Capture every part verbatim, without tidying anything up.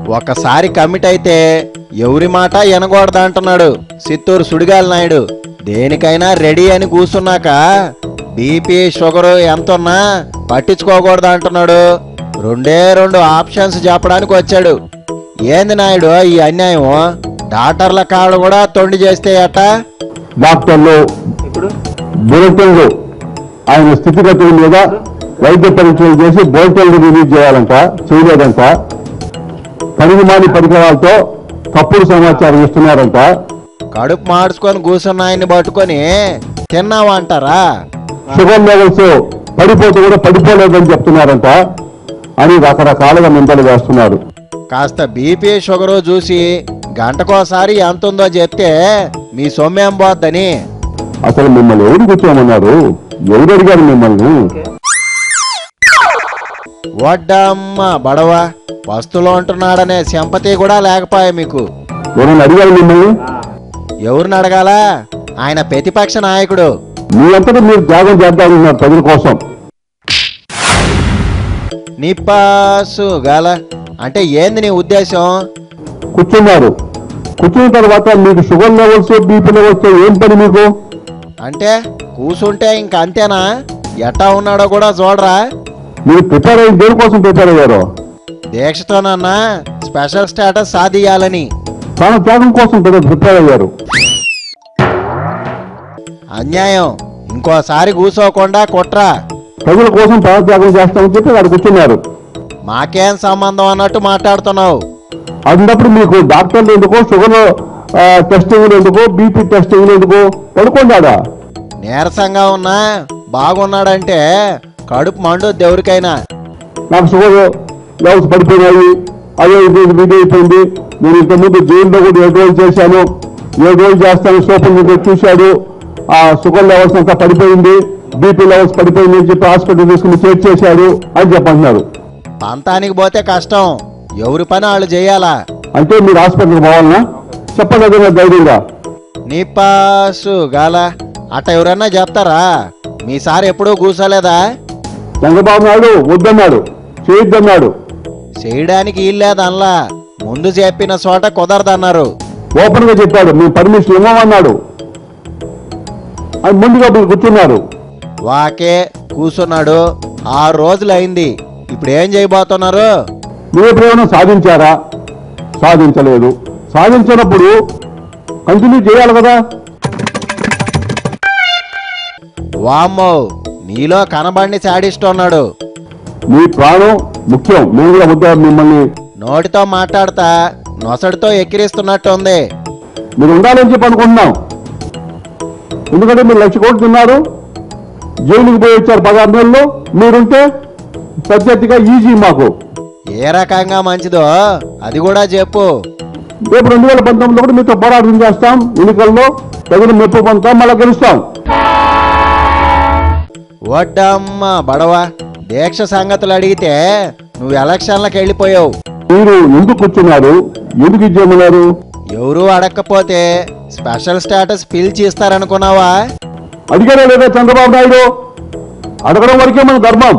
ఒకసారి కమిట్ అయితే ఎవరి మాట వినకూడదు అంటున్నాడు చిత్తూరు సుడిగాలి నాయుడు. దేనికైనా రెడీ అని కూర్చున్నాక బీపీ షుగరు ఎంతున్నా పట్టించుకోకూడదు అంటున్నాడు. రెండే రెండు ఆప్షన్స్ చెప్పడానికి వచ్చాడు. ఏంది నాయుడు ఈ అన్యాయం? డాక్టర్ల కాళ్ళు కూడా తొండి చేస్తే అట. డాక్టర్లు బులెటిన్లు ఆయన స్థితిగతుల మీద వైద్య పరీక్షలు చేసి బులెటిన్లు రిలీజ్ చేయాలంట, చేయలేదంట. పనికిమాలి పరికరాలతో తప్పుడు సమాచారం ఇస్తున్నారంట. కడుపు మార్చుకొని కూర్చున్న ఆయన్ని పట్టుకొని తిన్నావా అంటారా? షుగర్ లెవెల్స్ పడిపోతూ కూడా పడిపోలేదని చెప్తున్నారంట అని రకరకాలుగా నిందలు వేస్తున్నారు. కాస్త బీపీ షుగరు చూసి గంటకోసారి ఎంత ఉందో చెప్తే మీ సొమ్మేం పోద్దని. అసలు మిమ్మల్ని ఎవరు కూర్చోమన్నారు? ఎవరు అడిగారు మిమ్మల్ని? వడ్డమ్మ బడవ పస్తులో ఉంటున్నాడనే సింపతి కూడా లేకపోయా మీకు? ఎవరైనా అడిగారు మిమ్మల్ని? ఎవరిని అడగాలా? ఆయన ప్రతిపక్ష నాయకుడు. మీ అంతటా మీరు త్యాగం చేద్దామన్నారు ప్రజల కోసం. నిప్పాసు గాల అంటే ఏంది నీ ఉద్దేశం? కూర్చున్నారు, కూర్చున్న తర్వాత మీకు షుగర్ లెవెల్స్ బీపీ లెవెల్స్ ఏం పని మీకు? అంటే కూసుంటే ఇంక అంతేనా? ఎట్టా ఉన్నాడో కూడా చూడరా? మీరు ప్రిపేర్ అయ్యి దేనికోసం ప్రిపేర్ అయ్యారు? దీక్షతోనన్నా స్పెషల్ స్టేటస్ సాధించాలని. తాను త్యాగం కోసం ప్రిపేర్ అయ్యారు. అన్యాయం. ఇంకోసారి కూసోకుండా కుట్రా. ప్రజల కోసం ప్రాణత్యాగం చేస్తామని చెప్పి వాడు కూర్చున్నారు. మాకేం సంబంధం అన్నట్టు మాట్లాడుతున్నావు. అన్నప్పుడు మీకు డాక్టర్లు ఎందుకు, షుగర్ టెస్టింగ్లు ఎందుకు, బీపీ టెస్టింగ్లు ఎందుకు? పడుకోండా. నీరసంగా ఉన్నా బాగున్నాడంటే కడుపు మండు దేవుడికైనా. నాకు షుగర్ లెవెల్స్ పడిపోయినాయి, అదే ఇది ఇది అయిపోయింది. నేను ఇంతకుముందు జైల్లో కూడా ఏడు రోజులు చేశాను, ఏడు రోజులు చేస్తాను. సోపుల్ మీద చూశాడు, ఆ షుగర్ లెవెల్స్ అంతా పడిపోయింది, బీపీ లెవెల్స్ పడిపోయింది అని చెప్పి హాస్పిటల్ తీసుకుని చెక్ చేశాడు అని చెప్పంటున్నారు. పంతానికి పోతే కష్టం, ఎవరి పని వాళ్ళు చేయాలా? అంటే మీరు హాస్పిటల్కి పోవాలన్నా? చెప్పండి అదే ధైర్యంగా. నిపాసు గాల అట్ట ఎవరన్నా చెప్తారా? మీ సార్ ఎప్పుడూ కూర్చోలేదా? చంద్రబాబు నాయుడు వద్దన్నాడు, చేయొద్దన్నాడు. చేయడానికి ఇల్లేదల్లా, ముందు చెప్పిన చోట కుదరదన్నారు. ఓపెన్ గా చెప్పాడు, మీ పర్మిషన్ ఇవ్వమన్నాడు. అది ముందుగా మీరు కూర్చున్నారు. వాకే కూర్చున్నాడు. ఆరు రోజులు అయింది. ఇప్పుడు ఏం చేయబోతున్నారు? మీరు ఎప్పుడేమైనా సాధించారా? సాధించలేదు. సాధించినప్పుడు కంటిన్యూ చేయాలి కదా. వామ్మో, నీలో కనబడిని చాడిస్తున్నాడు. మీ ప్రాణం ముఖ్యం. మేము కూడా వద్ద మిమ్మల్ని నోటితో మాట్లాడతా నొసడితో ఎక్కిరిస్తున్నట్టు ఉంది. మీరు ఉండాలని చెప్పి అనుకుంటున్నాం. ఎందుకంటే మీరు లక్ష కోట్లు తిన్నారు, జైలుకి పోయి వచ్చారు పదహారు నెలలు. మీరుంటే సబ్జెక్టుగా ఈజీ మాకు. ఏ రకంగా మంచిదో అది కూడా చెప్పు. రేపు రెండు వేల పంతొమ్మిదిలో కూడా మీతో పోరాటం చేస్తాం. ఎన్నికల్లో తగిన మెప్పు పొందుతాం, మళ్ళీ గెలుస్తాం. వడ్డమ్మ బడవ దీక్ష సంగతులు అడిగితే నువ్వు ఎలక్షన్లకు వెళ్ళిపోయావు. మీరు ఎందుకు కూర్చున్నారు? ఎందుకు ఇచ్చేయమన్నారు? ఎవరు అడగకపోతే స్పెషల్ స్టేటస్ పిలిచి ఇస్తారనుకున్నావా? అడిగారా లేదా చంద్రబాబు నాయుడు? అడగడం వరకే మన ధర్మం.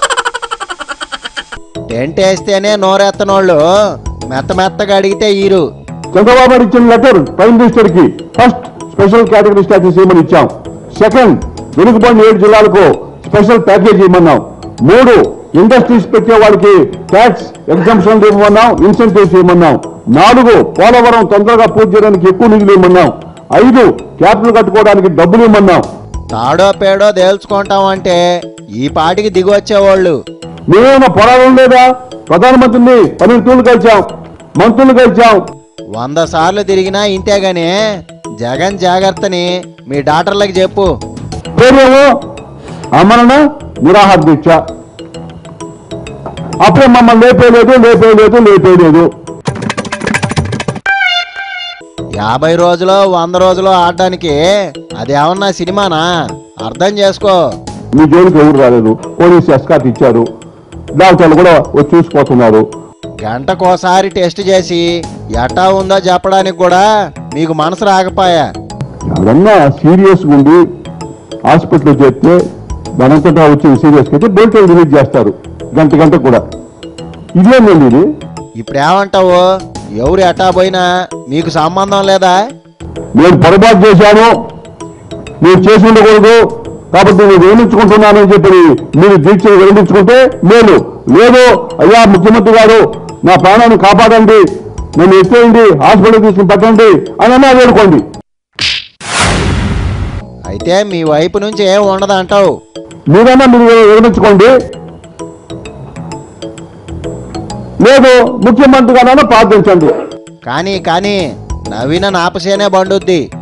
టెంట్ వేస్తేనే నోరెత్తనోళ్ళు మెత్త మెత్తగా అడిగితే ఈరు. చంద్రబాబు నాయుడు ఇచ్చిన లెటర్ ప్రైమ్ మినిస్టర్ కి ఫస్ట్ స్పెషల్ కేటగిరీ స్టాటస్ ఇవ్వమని ఇచ్చాం. సెకండ్, వెనుకబడిన ఏడు జిల్లాలకు స్పెషల్ ప్యాకేజ్ ఇవ్వమన్నాం. మూడు, ఇండస్ట్రీస్ పెట్టే వాళ్ళకి ట్యాక్స్ ఎగ్జంప్షన్ ఇవ్వమన్నాం, ఇన్సెంటివ్స్ ఇవ్వమన్నాం. నాలుగు, పోలవరం తొందరగా పూర్తి చేయడానికి ఎక్కువ నిధులు ఇవ్వమన్నాం. ఐదు, క్యాపిటల్ కట్టుకోవడానికి డబ్బులు ఇవ్వమన్నాం. తాడో పేడో తేల్చుకుంటామంటే ఈ పాటికి దిగి వచ్చేవాళ్ళు. మేమేమైనా పోరాటం లేదా? ప్రధానమంత్రిని పన్నెండు తూర్లు కలిసాం, మంత్రులు కలిసాం. వంద సార్లు తిరిగినా ఇంతేగాని జగన్ జాగ్రత్తని మీ డాక్టర్లకు చెప్పు. పేరేమో అమరణ నిరాహార దీక్ష. అప్పుడే మమ్మల్ని లేపేయలేదు లేపేయలేదు లేపేయలేదు. యాభై రోజులు వంద రోజులు ఆడడానికి అది ఏమన్నా సినిమానా? అర్థం చేసుకో. మీ జోలికి ఎవరు రాలేదు, పోలీసు ఎస్కాట్ ఇచ్చారు, డాక్టర్లు కూడా వచ్చి చూసిపోతున్నారు. గంటకోసారి టెస్ట్ చేసి ఎట్టా ఉందో చెప్పడానికి కూడా మీకు మనసు రాకపోయా? ఎవరన్నా సీరియస్గా ఉండి హాస్పిటల్లో చేస్తే దానంతటా వచ్చిన సీరియస్గా అయితే బయట రిలీజ్ చేస్తారు గంట గంట కూడా. ఇదేనండి ఇది. ఇప్పుడేమంటావు? ఎవరు ఎటా పోయినా మీకు సంబంధం లేదా? నేను పొరపాటు చేశాను, నేను చేసి ఉండకూడదు, కాబట్టి నేను విరమించుకుంటున్నానని చెప్పి మీరు దీక్షను విరమించుకుంటే మేలు. లేదు, అయ్యా ముఖ్యమంత్రి గారు నా ప్రాణాన్ని కాపాడండి, నన్ను ఎత్తేయండి, హాస్పిటల్ తీసుకుని పెట్టండి అని అన్నా వేడుకోండి. అయితే మీ వైపు నుంచి ఏం ఉండదు అంటావు? మీరన్నా మీరు విరమించుకోండి, లేదు ముఖ్యమంత్రి గారైనా ప్రార్థించండి. కానీ కానీ నవీన నాపసేనే బండుద్ది.